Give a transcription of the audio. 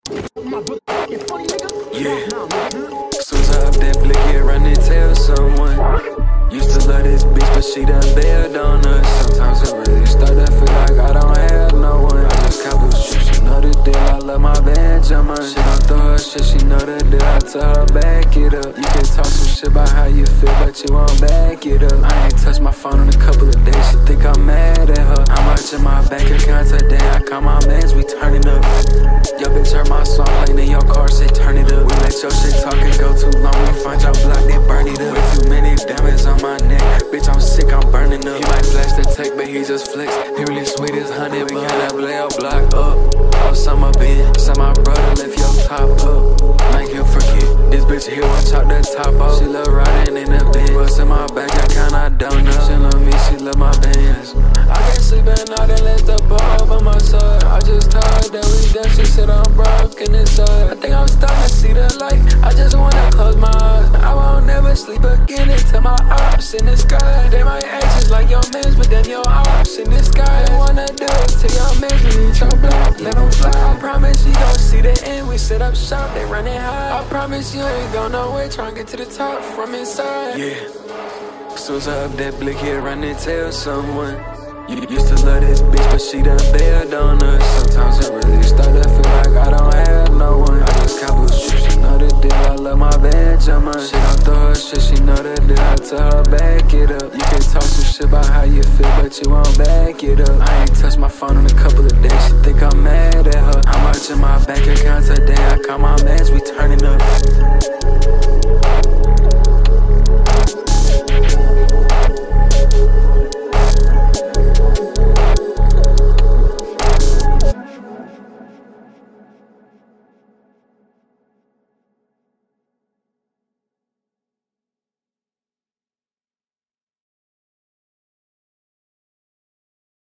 Yeah. Soon as I up that blick, yeah, run and tell someone. Used to love this bitch, but she done bailed on us. Sometimes it really start to feel like I don't have no one. I just cop blue shit, she know the deal. I love my Benjamin. She don't throw her shit, she know the deal. I tell her back it up. You can talk some shit about how you feel, but you won't back it up. I ain't touched my phone in a couple of days. She think I'm mad at her. How much in my bank account today? I call my mans, we turning up. Yo, bitch, heard my song playing in your car, say turn it up. We let your shit talk and go too long. We find your block, they burn it up. Way too many diamonds on my neck. Bitch, I'm sick, I'm burning up. He might flash the tech, but he just flex. He really sweet as honey, we gotta lay your block up. Osama bin, said my brother lift your top up. Make him forget. This bitch here won't chop the top off. She love riding in the Benz. What's in my bank account, I don't know. She love me, she love my bands. I can't sleep at night unless the ball by my side. I just told her that we done, she said I'm broken inside. I think I'm starting to see the light, I just wanna close my eyes. I won't never sleep again until my ops in the sky. They might act just like your mans, but then your ops in the sky. They wanna do it to your mans, we need your block, let them fly. I promise you don't see the end, we set up shop, they running high. I promise you ain't go nowhere, try and get to the top from inside. Yeah. Soon as I up that blick, yeah, run and tell someone. You used to love this bitch, but she done bailed on us. Sometimes it really start to feel like I don't have no one. I just cop blue shit, she know the deal. I love my Benjamin. She don't throw her shit, she know the deal. I tell her back it up. You can talk some shit about how you feel, but you won't back it up. I ain't touched my phone in a couple of days. She think I'm mad at her. How much in my bank account today? I call my mans, we turning up.